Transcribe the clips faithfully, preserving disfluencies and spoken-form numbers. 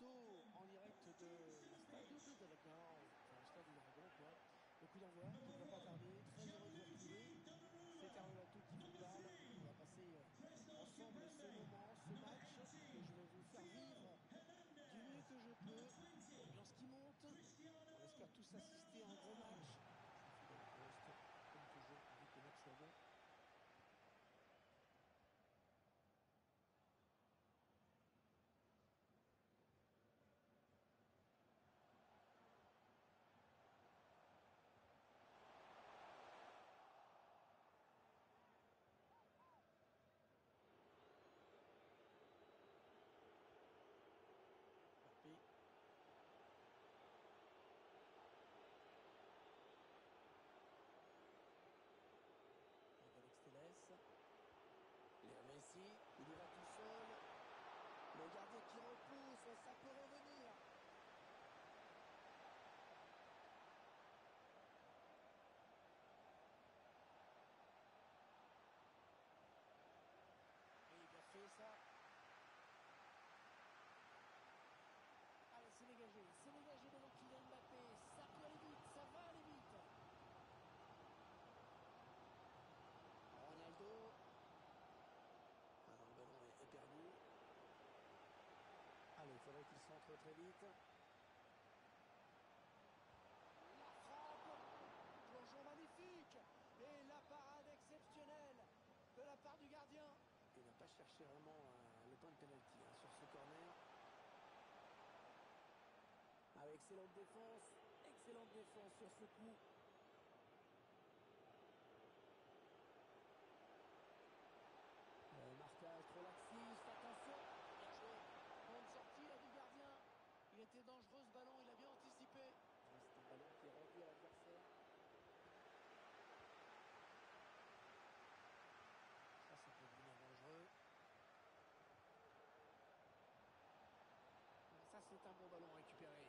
photo en direct de la stade de Dragon, enfin le stade de Dragon quoi. Le coup d'envoi qui ne va pas tarder, très heureux de vous retrouver. C'est Carlo Tutti Football. On va passer euh, ensemble ce moment, ce match que je vais vous faire vivre du mieux que je peux. L'ambiance qui monte. On espère tous assister à un gros match. Fidèle au poste, comme toujours, pourvu que le match soit bon. Mbappé. Alex Telles. Léo Messi, il y va tout seul. Le gardien qui repousse, ça peut revenir. Et il a fait ça. Allez, c'est dégagé, c'est dégagé devant Kylian Mbappé. Ça peut aller vite, ça va aller vite. Ronaldo. Alors le ballon est perdu. Allez, il faudrait qu'il centre très vite. La frappe. Plongeon magnifique. Et la parade exceptionnelle de la part du gardien. Il n'a pas cherché vraiment euh, le point de pénalty hein, sur ce corner. Ah, excellente défense. Excellente défense sur ce coup. Euh, marquage trop laxiste, attention. Bien joué. Bonne sortie là du gardien. Il était dangereux ce ballon, il a bien anticipé. C'est un ballon qui est rendu à l'adversaire. Ça, ça peut devenir dangereux. Ça, c'est un bon ballon récupéré.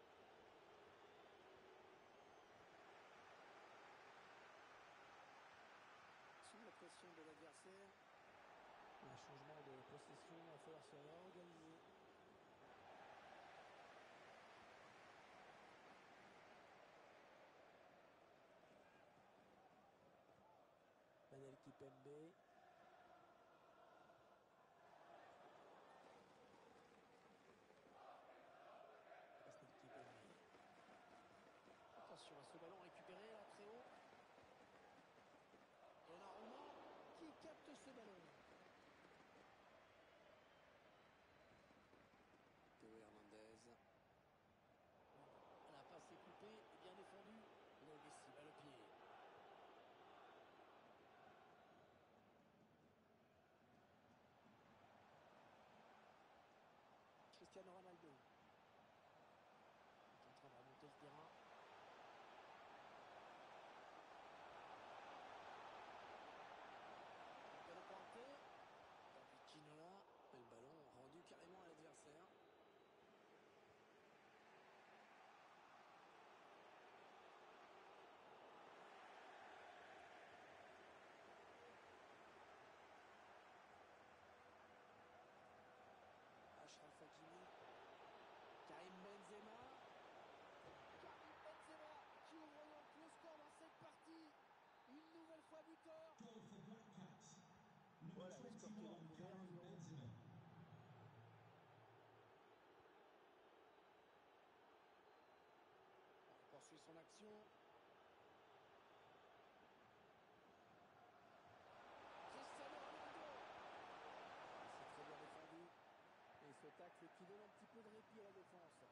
Sous la pression de l'adversaire. Un changement de possession, il va falloir se réorganiser. Manel Kipembe. Attention à ce ballon récupéré là très haut. Donnarumma qui capte ce ballon. Théo Hernandez. La passe est coupée et bien défendue. Léo Messi bat le pied. Cristiano Ronaldo. Il est en train de remonter le terrain. Il va le pointer. David Ginola. Et le ballon rendu carrément à l'adversaire. Achraf Hakimi. Karim Benzema. Karim Benzema qui ouvre donc le score dans cette partie. Une nouvelle fois buteur. Voilà le score qui est donc ouvert un zéro. Il poursuit son action. Cristiano Ronaldo. C'est très bien défendu. Et ce tacle qui donne un petit peu de répit à la défense.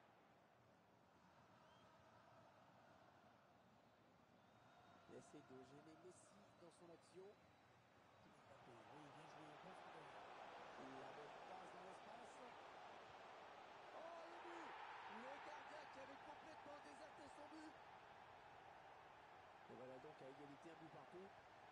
Il essaie de gêner Messi dans son action. Oui, bien joué. La bonne passe dans l'espace. Oh, le but! Le gardien qui avait complètement déserté son but. Et voilà donc à égalité, un but partout.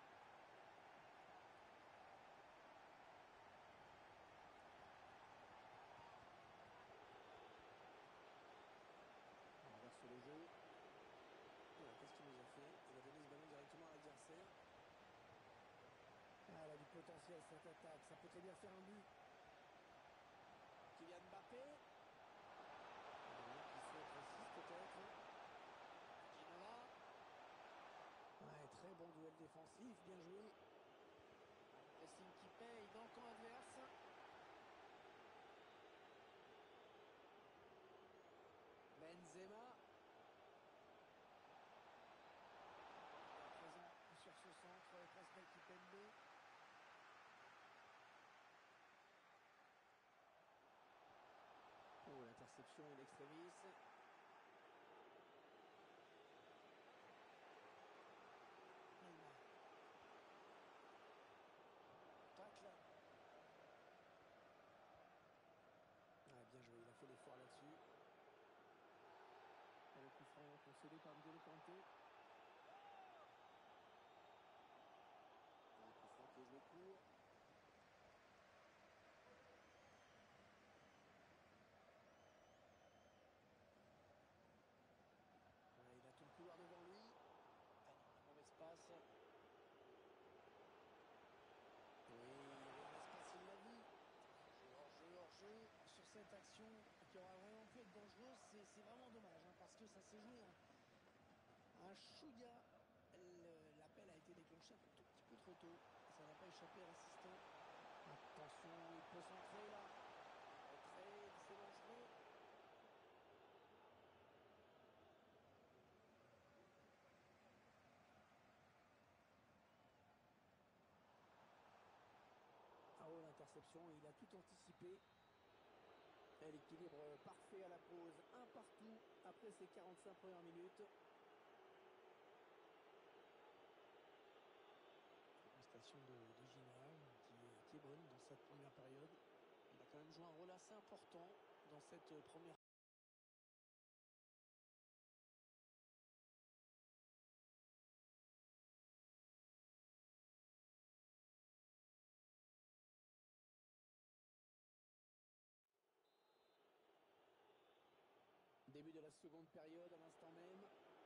On renverse le jeu. Qu'est-ce qu'il nous a fait? Il a donné ce ballon directement à l'adversaire. Ah, elle a du potentiel cette attaque, ça peut très bien faire un but. Kylian Mbappé. défensif, bien joué. Un pressing qui paye dans le camp adverse. Benzema. À présent sur ce centre, Pascal Kimpembe. Oh, l'interception in extremis. Neymar. Tacle. Ah, bien joué, il a fait l'effort là-dessus. Et le coup franc concédé par N'Golo Kanté. Un coup franc qui est joué court. Voilà, il a tout le couloir devant lui. Ah non, la mauvaise passe. Oui, il y avait un espace, il l'a vu. Hors-jeu, hors-jeu, sur cette action qui aura vraiment pu être dangereuse, c'est vraiment dommage, hein, parce que ça s'est joué un, un chouïa. L'appel a été déclenché un tout petit peu trop tôt. Ça n'a pas échappé à l'assistant. Attention, il peut s'entrer là. Retrait, c'est dangereux. Ah oh, l'interception, il a tout anticipé. Et l'équilibre parfait à la pause, un partout après ces quarante-cinq premières minutes. Prestation de, de Ginola qui est, qui est bonne dans cette première période. Il a quand même joué un rôle assez important dans cette première. Début de la seconde période à l'instant même.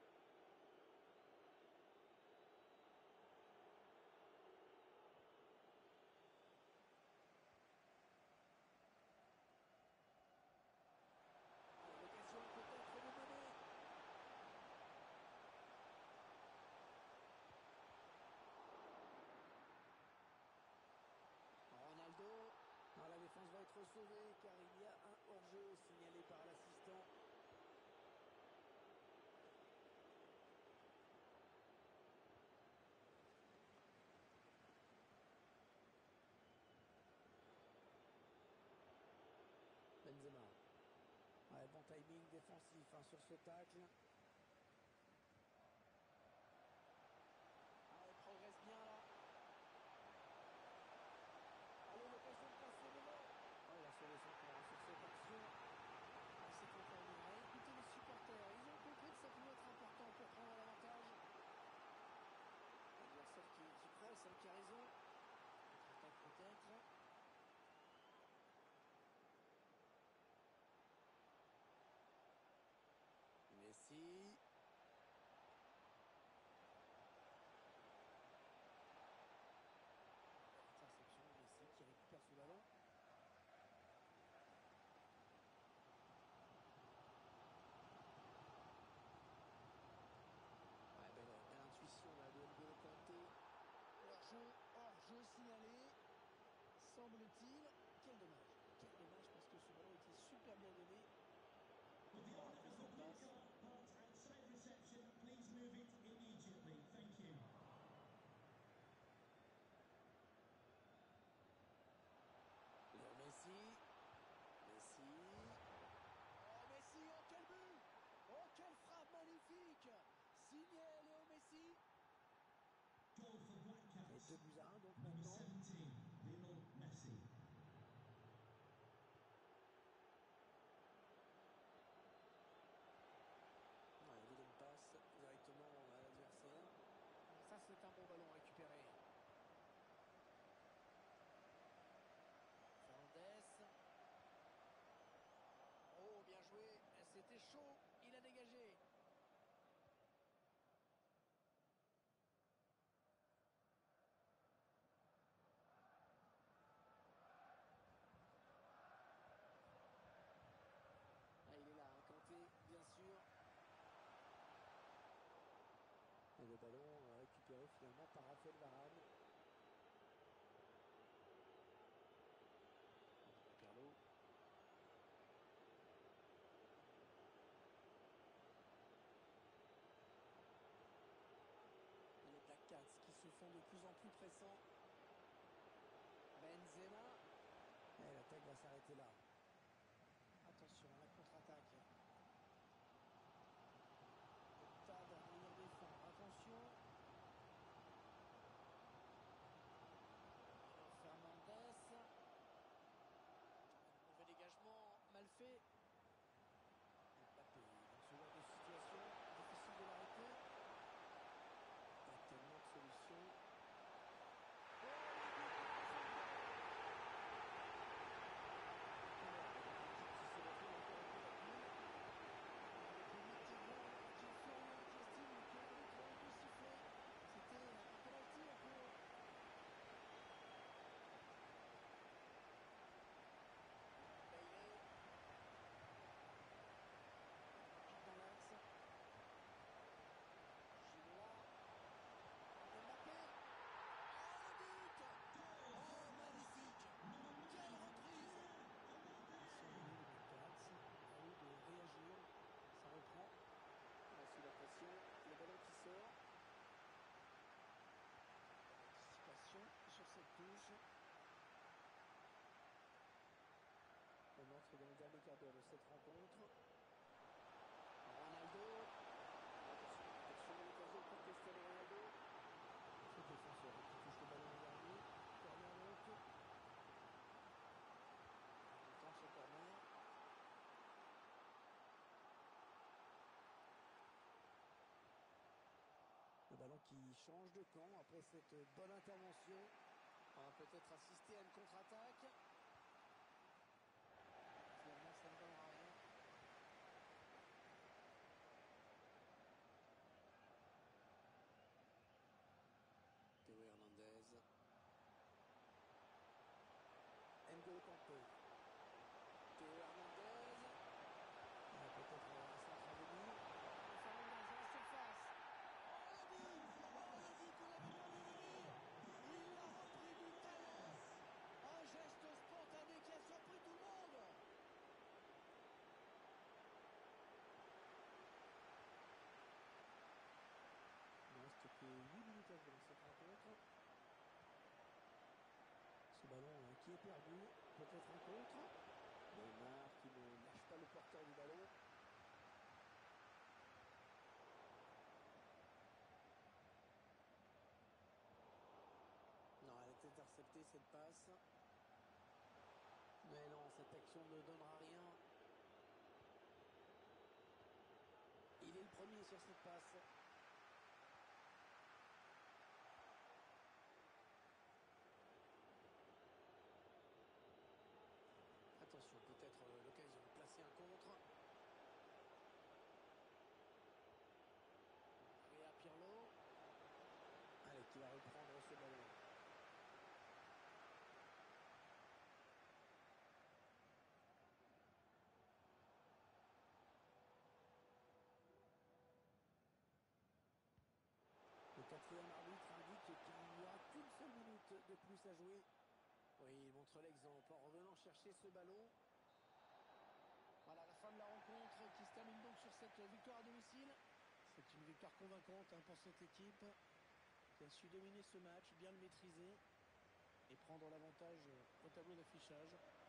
L'occasion peut-être de mener. Ronaldo. Alors la défense va être sauvée car il y a un hors-jeu signalé par l'assistant. Benzema. Ouais, bon timing défensif hein, sur ce tacle. Ah, il progresse bien là. Allez, l'occasion de passer devant. Oh, il a sauvé son corps sur cette action. Ah, c'est encore bien. Écoutez les supporters, ils ont compris que ça pouvait être important pour prendre l'avantage. L'adversaire qui, qui presse, hein, qui a raison. Attaque peut-être. Messi. Interception de Messi qui récupère ce ballon. Ouais, belle, belle intuition là, de N'Golo Kanté. Hors-jeu, hors-jeu signalé. Semble-t-il. Quel dommage. Quel dommage parce que ce ballon était super bien donné. Oh, après cette passe. Léo Messi. Messi. Oh, Messi, oh, quel but! Oh, quelle frappe magnifique! Signé Léo Messi. Et deux buts à un, donc maintenant. Ouais, vilaine passe directement à l'adversaire. Ça, c'est un bon ballon récupéré. Fernandez. Oh, bien joué. C'était chaud. Il a dégagé. Ah, il est là, hein, Kanté, bien sûr. Et le ballon récupéré. récupéré finalement par Raphaël Varane. Pirlo. Et les Black Cats qui se font de plus en plus pressants. Benzema. Et l'attaque va s'arrêter là. Attention, la contre-attaque. Octave va venir défendre. Attention. Fernandez. Mauvais dégagement, mal fait. Mbappé, dans ce genre de situation, difficile de l'arrêter. Il y a tellement de solutions. Oh, le ballon qui sort. Anticipation sur cette touche. On entre dans le dernier quart d'heure de cette rencontre. Ronaldo. Attention, l'occasion pour Cristiano Ronaldo. Ce défenseur qui touche le ballon en dernier. Corner donc. Il tente ce corner. Le ballon qui change de camp après cette bonne intervention. On va peut-être assister à une contre-attaque. Finalement, ça ne donnera rien. Théo Hernandez. N'Golo Kanté. Théo Hernandez. Peut-être un centre à venir. Fernandez dans la surface. Oh le but qu'on n'avait pas vu venir. Il l'a repris du talent. Un geste spontané qui a surpris tout le monde. Il ne reste que huit minutes à jouer dans cette rencontre. Ce ballon qui est perdu, peut-être un contre. Neymar qui ne lâche pas le porteur du ballon. Non, elle est interceptée cette passe. Mais non, cette action ne donnera rien. Il est le premier sur cette passe. Attention, peut-être l'occasion de placer un contre. Et à Pirlo. Allez, qui va reprendre ce ballon. Le quatrième arbitre indique qu'il n'y aura qu'une seule minute de plus à jouer. Oui, il montre l'exemple en revenant chercher ce ballon. Voilà la fin de la rencontre qui se termine donc sur cette victoire à domicile. C'est une victoire convaincante hein, pour cette équipe qui a su dominer ce match, bien le maîtriser et prendre l'avantage au tableau d'affichage.